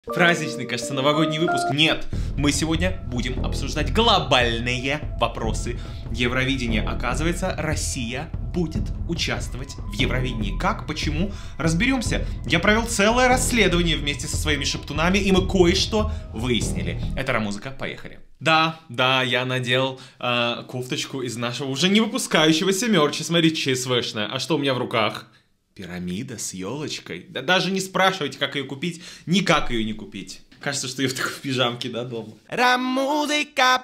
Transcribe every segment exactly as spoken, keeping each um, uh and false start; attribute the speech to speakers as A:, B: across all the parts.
A: Праздничный, кажется, новогодний выпуск. Нет, мы сегодня будем обсуждать глобальные вопросы Евровидения. Оказывается, Россия будет участвовать в Евровидении. Как, почему? Разберемся. Я провел целое расследование вместе со своими шептунами, и мы кое-что выяснили. Это Рамузыка, поехали. Да, да, я надел э, кофточку из нашего уже не выпускающегося мерча. Смотрите, ЧСВшная. А что у меня в руках? Пирамида с елочкой. Да даже не спрашивайте, как ее купить, никак ее не купить. Кажется, что я в такой пижамке, да, дома. Рамузыка.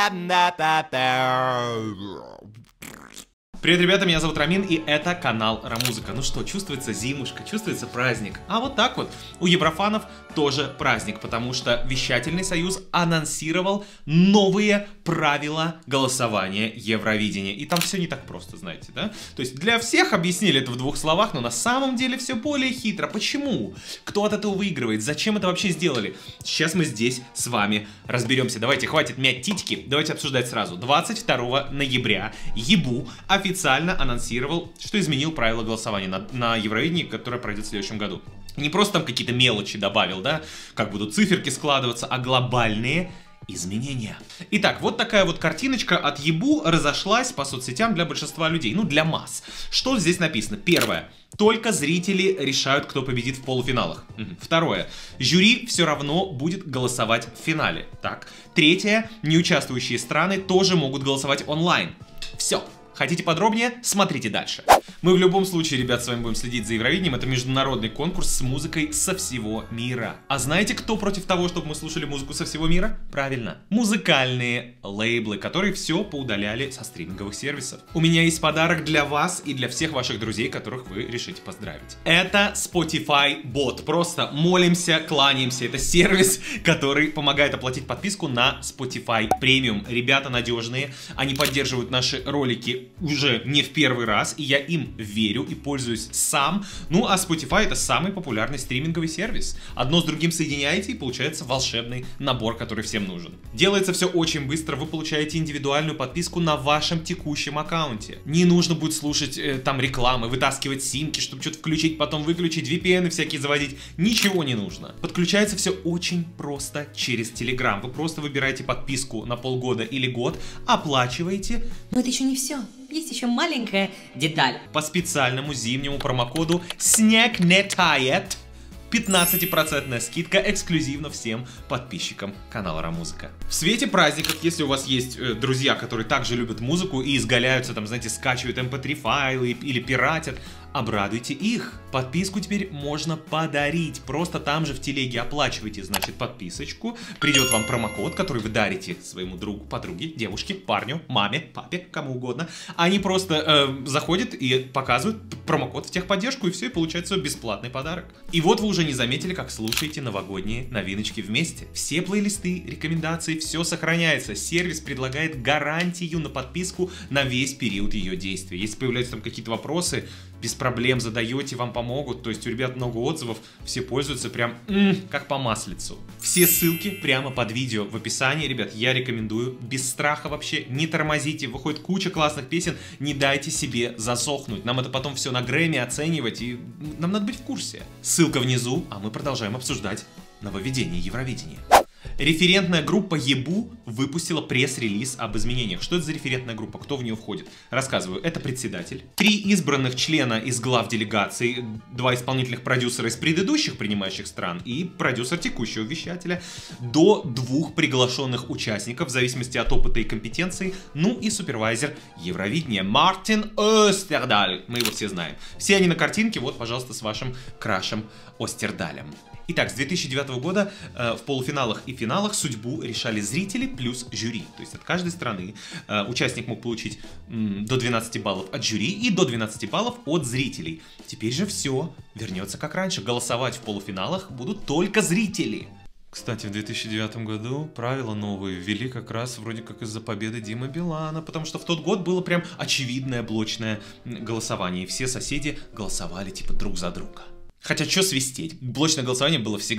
A: Привет, ребята, меня зовут Рамин, и это канал Рамузыка. Ну что, чувствуется зимушка, чувствуется праздник. А вот так вот, у еврофанов тоже праздник, потому что Вещательный союз анонсировал новые правила голосования Евровидения. И там все не так просто, знаете, да? То есть для всех объяснили это в двух словах, но на самом деле все более хитро. Почему? Кто от этого выигрывает? Зачем это вообще сделали? Сейчас мы здесь с вами разберемся. Давайте, хватит мять титьки, давайте обсуждать сразу. двадцать второго ноября ЕБУ официально официально анонсировал, что изменил правила голосования на, на Евровидении, которое пройдет в следующем году. Не просто там какие-то мелочи добавил, да, как будут циферки складываться, а глобальные изменения. Итак, вот такая вот картиночка от ЕБУ разошлась по соцсетям для большинства людей, ну для масс. Что здесь написано? Первое. Только зрители решают, кто победит в полуфиналах. Второе. Жюри все равно будет голосовать в финале. Так. Третье. Неучаствующие страны тоже могут голосовать онлайн. Все. Хотите подробнее? Смотрите дальше. Мы в любом случае, ребят, с вами будем следить за Евровидением. Это международный конкурс с музыкой со всего мира. А знаете, кто против того, чтобы мы слушали музыку со всего мира? Правильно. Музыкальные лейблы, которые все поудаляли со стриминговых сервисов. У меня есть подарок для вас и для всех ваших друзей, которых вы решите поздравить. Это Spotify Bot. Просто молимся, кланяемся. Это сервис, который помогает оплатить подписку на Spotify Premium. Ребята надежные. Они поддерживают наши ролики уже не в первый раз, и я им верю и пользуюсь сам. Ну, а Spotify — это самый популярный стриминговый сервис. Одно с другим соединяете, и получается волшебный набор, который всем нужен. Делается все очень быстро, вы получаете индивидуальную подписку на вашем текущем аккаунте. Не нужно будет слушать э, там рекламы, вытаскивать симки, чтобы что-то включить, потом выключить, ви пи эн всякие заводить. Ничего не нужно. Подключается все очень просто через Telegram. Вы просто выбираете подписку на полгода или год, оплачиваете.
B: Но это еще не все. Есть еще маленькая деталь.
A: По специальному зимнему промокоду «Снег не тает» пятнадцатипроцентная скидка эксклюзивно всем подписчикам канала Рамузыка. В свете праздников, если у вас есть э, друзья, которые также любят музыку и изгаляются, там, знаете, скачивают эм пэ три файлы или пиратят, обрадуйте их. Подписку теперь можно подарить. Просто там же в телеге оплачивайте, значит, подписочку. Придет вам промокод, который вы дарите своему другу, подруге, девушке, парню, маме, папе, кому угодно. Они просто э, заходят и показывают промокод в техподдержку, и все, и получается бесплатный подарок. И вот вы уже не заметили, как слушаете новогодние новиночки вместе. Все плейлисты, рекомендации, все сохраняется. Сервис предлагает гарантию на подписку на весь период ее действия. Если появляются там какие-то вопросы, без проблем задаете, вам помогут. То есть у ребят много отзывов, все пользуются прям м-м, как по маслицу. Все ссылки прямо под видео в описании. Ребят, я рекомендую. Без страха вообще, не тормозите. Выходит куча классных песен, не дайте себе засохнуть. Нам это потом все на Грэмми оценивать, и нам надо быть в курсе. Ссылка внизу, а мы продолжаем обсуждать нововведение Евровидения. Референтная группа ЕБУ выпустила пресс-релиз об изменениях. Что это за референтная группа? Кто в нее входит? Рассказываю. Это председатель, три избранных члена из глав делегации, два исполнительных продюсера из предыдущих принимающих стран и продюсер текущего вещателя, до двух приглашенных участников в зависимости от опыта и компетенций, ну и супервайзер Евровидения Мартин Остердаль. Мы его все знаем. Все они на картинке, вот, пожалуйста, с вашим крашем Остердалем. Итак, с две тысячи девятого года э, в полуфиналах и финалах судьбу решали зрители плюс жюри. То есть от каждой страны э, участник мог получить м, до двенадцати баллов от жюри и до двенадцати баллов от зрителей. Теперь же все вернется как раньше. Голосовать в полуфиналах будут только зрители. Кстати, в две тысячи девятом году правила новые ввели как раз вроде как из-за победы Димы Билана, потому что в тот год было прям очевидное блочное голосование, и все соседи голосовали типа друг за друга. Хотя что свистеть? Блочное голосование было всегда.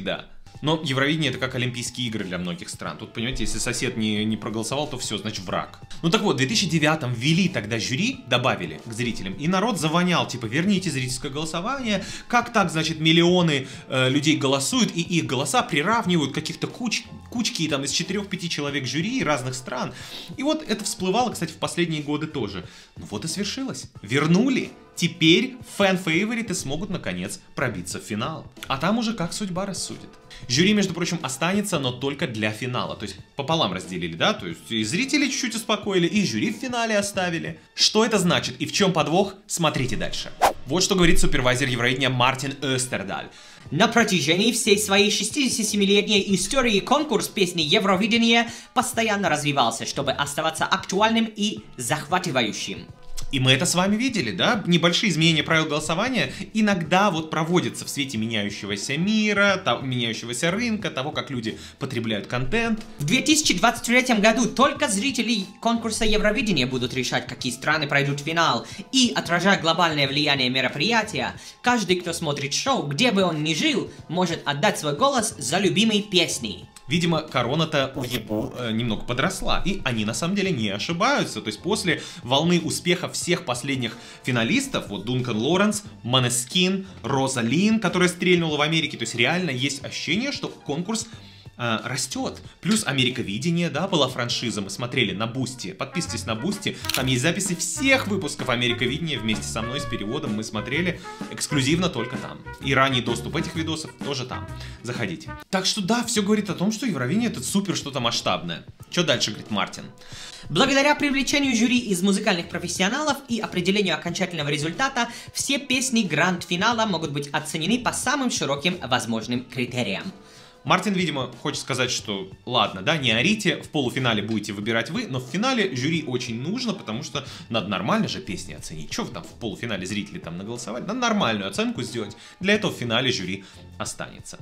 A: Но Евровидение — это как Олимпийские игры для многих стран. Тут, понимаете, если сосед не, не проголосовал, то все, значит враг. Ну так вот, в две тысячи девятом ввели тогда жюри, добавили к зрителям, и народ завонял, типа, верните зрительское голосование. Как так, значит, миллионы э, людей голосуют, и их голоса приравнивают каких-то куч, кучки там из четырёх-пяти человек жюри разных стран. И вот это всплывало, кстати, в последние годы тоже. Ну вот и свершилось. Вернули. Теперь фэн-фейвориты смогут, наконец, пробиться в финал. А там уже как судьба рассудит. Жюри, между прочим, останется, но только для финала. То есть пополам разделили, да? То есть и зрители чуть-чуть успокоили, и жюри в финале оставили. Что это значит и в чем подвох? Смотрите дальше. Вот что говорит супервайзер Евровидения Мартин Остердаль.
B: На протяжении всей своей шестидесятисемилетней истории конкурс песни Евровидения постоянно развивался, чтобы оставаться актуальным и захватывающим.
A: И мы это с вами видели, да? Небольшие изменения правил голосования иногда вот проводятся в свете меняющегося мира, того, меняющегося рынка, того, как люди потребляют контент.
B: В две тысячи двадцать третьем году только зрители конкурса Евровидения будут решать, какие страны пройдут в финал. И, отражая глобальное влияние мероприятия, каждый, кто смотрит шоу, где бы он ни жил, может отдать свой голос за любимые песни.
A: Видимо, корона-то у Ебу э, немного подросла, и они на самом деле не ошибаются. То есть после волны успеха всех последних финалистов, вот Дункан Лоренс, Måneskin, Роза Лин, которая стрельнула в Америке, то есть реально есть ощущение, что конкурс э, растет. Плюс Америковидение, да, была франшиза, мы смотрели на Бусти, подписывайтесь на Бусти, там есть записи всех выпусков Америковидения вместе со мной с переводом, мы смотрели эксклюзивно только там. И ранний доступ этих видосов тоже там. Заходите. Так что да, все говорит о том, что Евровидение — это супер что-то масштабное. Что дальше, говорит Мартин?
B: Благодаря привлечению жюри из музыкальных профессионалов и определению окончательного результата, все песни гранд-финала могут быть оценены по самым широким возможным критериям.
A: Мартин, видимо, хочет сказать, что ладно, да, не орите, в полуфинале будете выбирать вы, но в финале жюри очень нужно, потому что надо нормально же песни оценить. Что вы там в полуфинале зрители там наголосовали? Надо нормальную оценку сделать. Для этого в финале жюри останется.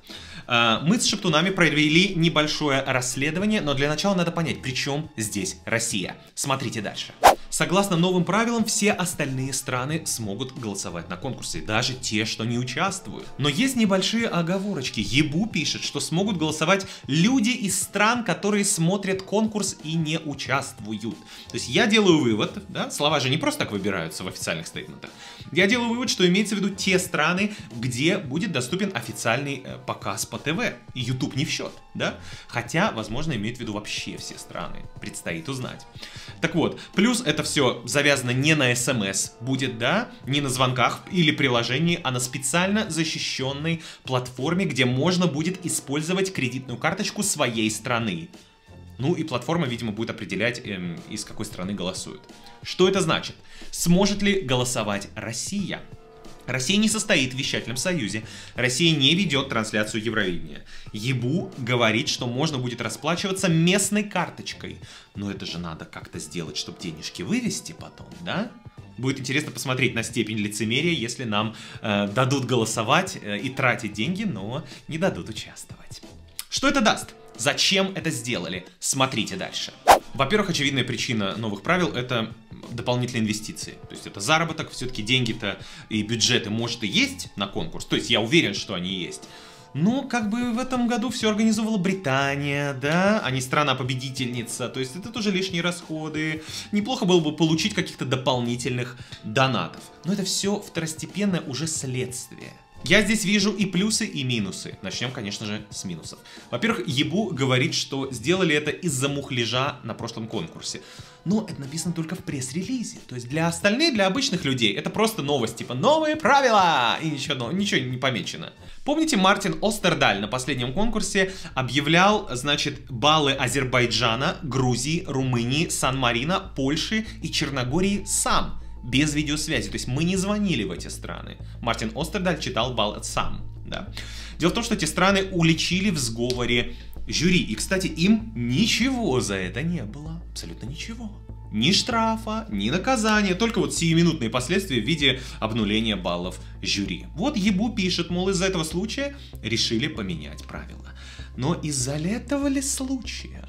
A: Мы с Шептунами провели небольшое расследование, но для начала надо понять, при чем здесь Россия. Смотрите дальше. Согласно новым правилам, все остальные страны смогут голосовать на конкурсе, даже те, что не участвуют. Но есть небольшие оговорочки. Ебу пишет, что смогут голосовать люди из стран, которые смотрят конкурс и не участвуют. То есть я делаю вывод, да, слова же не просто так выбираются в официальных стейтментах. Я делаю вывод, что имеется в виду те страны, где будет доступен официальный э, показ по ТВ. И YouTube не в счет, да? Хотя, возможно, имеет в виду вообще все страны. Предстоит узнать. Так вот, плюс это все завязано не на СМС будет, да, не на звонках или приложении, а на специально защищенной платформе, где можно будет использовать кредитную карточку своей страны. Ну и платформа, видимо, будет определять, эм, из какой страны голосуют. Что это значит? Сможет ли голосовать Россия? Россия не состоит в вещательном союзе. Россия не ведет трансляцию Евровидения. Ебу говорит, что можно будет расплачиваться местной карточкой. Но это же надо как-то сделать, чтобы денежки вывести потом, да? Будет интересно посмотреть на степень лицемерия, если нам э, дадут голосовать э, и тратить деньги, но не дадут участвовать. Что это даст? Зачем это сделали? Смотрите дальше. Во-первых, очевидная причина новых правил — это дополнительные инвестиции. То есть это заработок, все-таки деньги-то и бюджеты, может, и есть на конкурс. То есть я уверен, что они есть. Но как бы в этом году все организовала Британия, да, а не страна-победительница. То есть это тоже лишние расходы. Неплохо было бы получить каких-то дополнительных донатов. Но это все второстепенное уже следствие. Я здесь вижу и плюсы, и минусы. Начнем, конечно же, с минусов. Во-первых, Ебу говорит, что сделали это из-за мухляжа на прошлом конкурсе. Но это написано только в пресс-релизе. То есть для остальных, для обычных людей, это просто новость, типа «Новые правила!» и ничего, ничего не помечено. Помните, Мартин Остердаль на последнем конкурсе объявлял, значит, баллы Азербайджана, Грузии, Румынии, Сан-Марино, Польши и Черногории сам, без видеосвязи. То есть мы не звонили в эти страны. Мартин Остердаль читал балл сам. Да. Дело в том, что эти страны уличили в сговоре жюри. И, кстати, им ничего за это не было. Абсолютно ничего. Ни штрафа, ни наказания. Только вот сиюминутные последствия в виде обнуления баллов жюри. Вот Ебу пишет, мол, из-за этого случая решили поменять правила. Но из-за этого ли случая?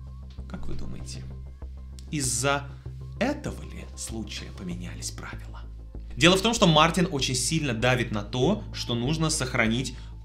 A: Как вы думаете? Из-за этого ли случая поменялись правила? Дело в том, что Мартин очень сильно давит на то, что нужно сохранить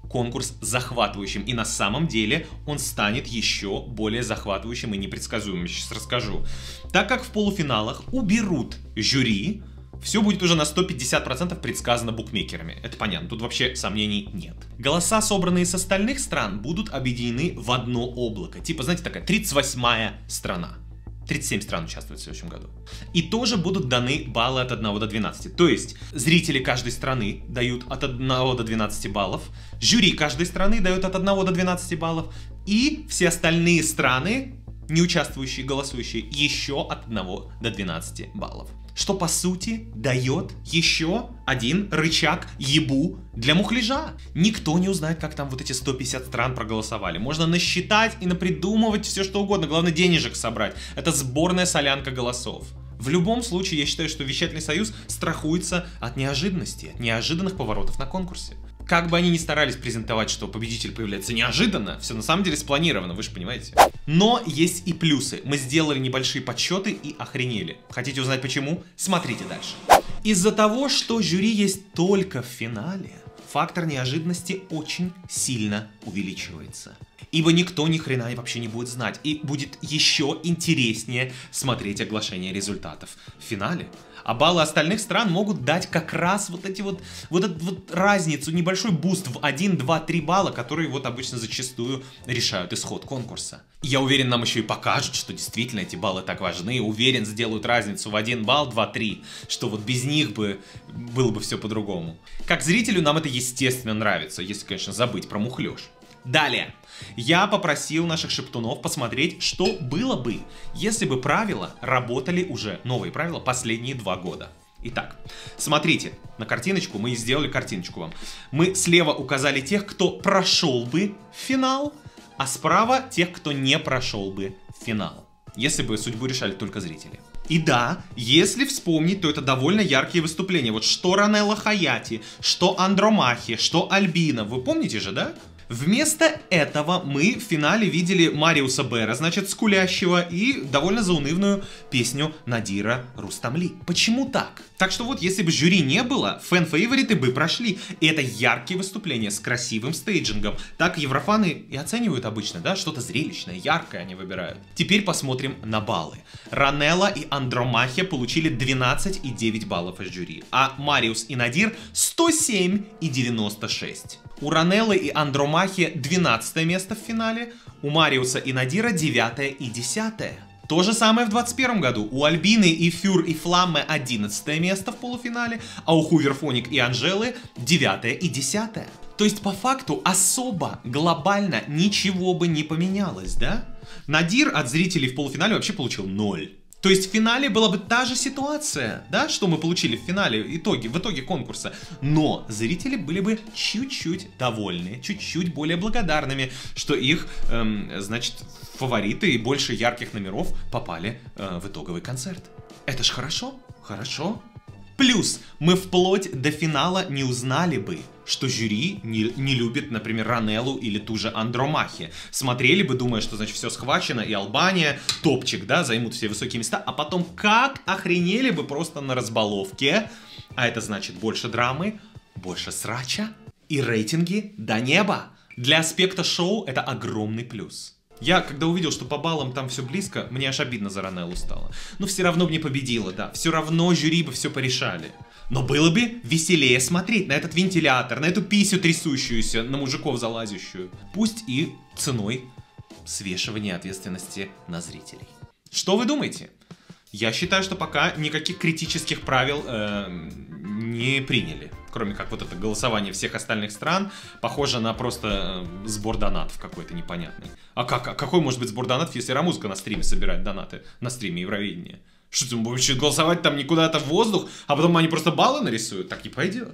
A: конкурс захватывающим. И на самом деле он станет еще более захватывающим и непредсказуемым. Сейчас расскажу. Так как в полуфиналах уберут жюри, все будет уже на сто пятьдесят процентов предсказано букмекерами. Это понятно, тут вообще сомнений нет. Голоса, собранные с остальных стран, будут объединены в одно облако. Типа, знаете, такая тридцать восьмая страна. тридцать семь стран участвуют в следующем году. И тоже будут даны баллы от одного до двенадцати. То есть, зрители каждой страны дают от одного до двенадцати баллов, жюри каждой страны дают от одного до двенадцати баллов, и все остальные страны, не участвующие, голосующие, еще от одного до двенадцати баллов. Что, по сути, дает еще один рычаг ебу для мухляжа. Никто не узнает, как там вот эти сто пятьдесят стран проголосовали. Можно насчитать и напридумывать все, что угодно. Главное, денежек собрать. Это сборная солянка голосов. В любом случае, я считаю, что Вещательный союз страхуется от неожиданности, от неожиданных поворотов на конкурсе. Как бы они ни старались презентовать, что победитель появляется неожиданно, все на самом деле спланировано, вы же понимаете. Но есть и плюсы. Мы сделали небольшие подсчеты и охренели. Хотите узнать почему? Смотрите дальше. Из-за того, что жюри есть только в финале, фактор неожиданности очень сильно увеличивается. Ибо никто ни хрена вообще не будет знать. И будет еще интереснее смотреть оглашение результатов в финале. А баллы остальных стран могут дать как раз вот эти вот, вот эту вот разницу, небольшой буст в один, два, три балла, которые вот обычно зачастую решают исход конкурса. Я уверен, нам еще и покажут, что действительно эти баллы так важны. Уверен, сделают разницу в один балл, два, три, что вот без них бы было бы все по-другому. Как зрителю нам это естественно нравится, если, конечно, забыть про мухлёж. Далее. Я попросил наших шептунов посмотреть, что было бы, если бы правила работали уже, новые правила, последние два года. Итак, смотрите, на картиночку, мы сделали картиночку вам. Мы слева указали тех, кто прошел бы в финал, а справа тех, кто не прошел бы в финал. Если бы судьбу решали только зрители. И да, если вспомнить, то это довольно яркие выступления. Вот что Ранелла Хаяти, что Андромахи, что Альбина. Вы помните же, да? Вместо этого мы в финале видели Мариуса Бера, значит, скулящего, и довольно заунывную песню Надира Рустамли. Почему так? Так что вот, если бы жюри не было, фэн-фейвориты бы прошли. И это яркие выступления с красивым стейджингом. Так еврофаны и оценивают обычно, да? Что-то зрелищное, яркое они выбирают. Теперь посмотрим на баллы. Ранелла и Андромахи получили двенадцать и девять баллов из жюри, а Мариус и Надир сто семь и девяносто шесть. У Ранеллы и Андромахи двенадцатое место в финале, у Мариуса и Надира девятое и десятое. То же самое в двадцать первом году. У Альбины и Фюр и Фламме одиннадцатое место в полуфинале, а у Хуверфоник и Анжелы девятое и десятое. То есть по факту особо глобально ничего бы не поменялось, да? Надир от зрителей в полуфинале вообще получил ноль. То есть в финале была бы та же ситуация, да, что мы получили в финале, итоге, в итоге конкурса. Но зрители были бы чуть-чуть довольны, чуть-чуть более благодарными, что их, эм, значит, фавориты и больше ярких номеров попали э, в итоговый концерт. Это ж хорошо, хорошо. Плюс мы вплоть до финала не узнали бы, что жюри не, не любит, например, Ранеллу или ту же Андромахи. Смотрели бы, думая, что, значит, все схвачено, и Албания, топчик, да, займут все высокие места, а потом как охренели бы просто на разбаловке. А это значит больше драмы, больше срача и рейтинги до неба. Для аспекта шоу это огромный плюс. Я, когда увидел, что по баллам там все близко, мне аж обидно за Ранеллу стало. Но все равно бы не победила, да. Все равно жюри бы все порешали. Но было бы веселее смотреть на этот вентилятор, на эту писю трясущуюся, на мужиков залазящую. Пусть и ценой свешивания ответственности на зрителей. Что вы думаете? Я считаю, что пока никаких критических правил э, не приняли. Кроме как вот это голосование всех остальных стран, похоже на просто э, сбор донатов какой-то непонятный. А как, а какой может быть сбор донатов, если Рамузыка на стриме собирает донаты? На стриме Евровидения? Что ты будешь голосовать там не куда-то в воздух, а потом они просто баллы нарисуют? Так не пойдет.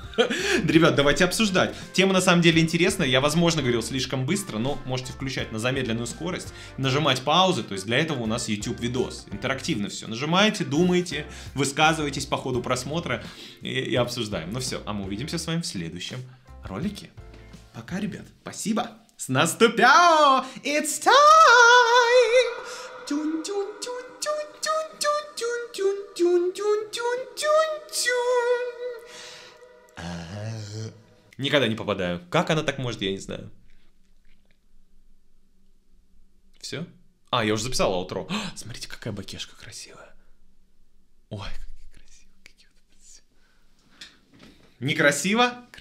A: Ребят, давайте обсуждать. Тема на самом деле интересная. Я, возможно, говорил слишком быстро, но можете включать на замедленную скорость, нажимать паузы. То есть для этого у нас YouTube видос. Интерактивно все. Нажимаете, думаете, высказываетесь по ходу просмотра и, и обсуждаем. Ну все, а мы увидимся с вами в следующем ролике. Пока, ребят. Спасибо. С наступя! It's time! Никогда не попадаю. Как она так может, я не знаю. Все? А, я уже записал аутро. Смотрите, какая бакешка красивая. Ой, какие красивые. Какие вот... Некрасиво?